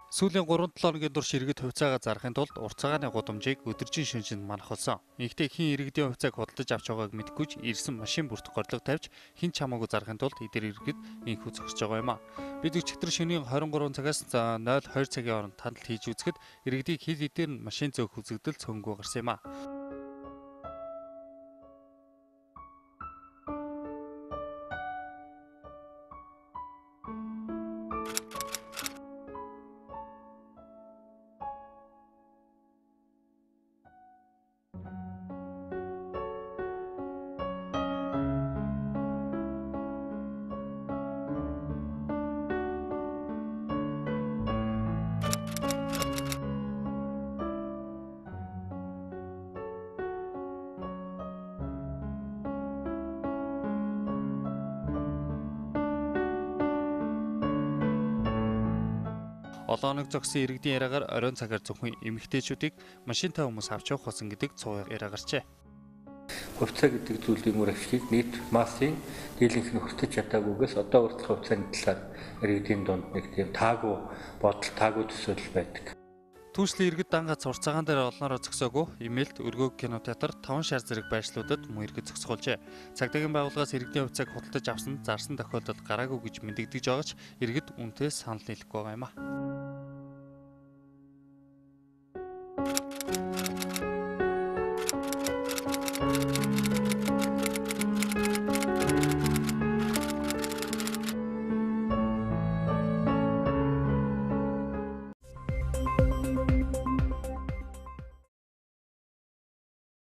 Сүүлийн 3-7 хоногийн турш иргэд хувьцаагаа зарахын тулд урт цагааны гудамжийг өдөржин шөнөжинд манах болсон. Игтэй хэн иргэдийн хувьцааг худалдаж авч байгааг мэдэхгүй ч ирсэн машин бүрт горлого тавьж хэн ч хамаагүй зарахын тулд эдгээр иргэд инхүү зогсож байгаа юм а. Бид өчигдөр шөнийн 23 цагаас 02 цагийн хооронд тандал хийж үзэхэд иргэдийг хил эдээр нь машин зөөх үзэгдэл цөөнгөө гарсан юм а. Олон хоног зогсон иргэдийн яриагаар оройн цагаар зөвхөн эмэгтэйчүүдийг машинтай хүмүүс авч явах болсон гэдэг цуу яриа гарчээ. Хувьцаа гэдэг зүйлийн үр ашгийг нийт массын дийлэнх нь хүртэж чадаагүйгээс одоо хүртэл хувьцааны талаар иргэдийн дунд нэг тийм таагүй бодол, таагүй төсөөлөл байдаг. Түүнчлэн иргэд дангац урт цагаан дээр олноороо зогсоогүй, имэйлд, өргөөг кинотеатр, 5 шар зэрэг байршлуудад мөн иргэд зогсоолжээ. Цагдаагийн байгууллагаас иргэдийн хувьцааг худалдаж авсан зарсан тохиолдол гараагүй гэж мэдэгдэж байгаа ч иргэд үүнтэй санал нийлэхгүй байгаа юм а.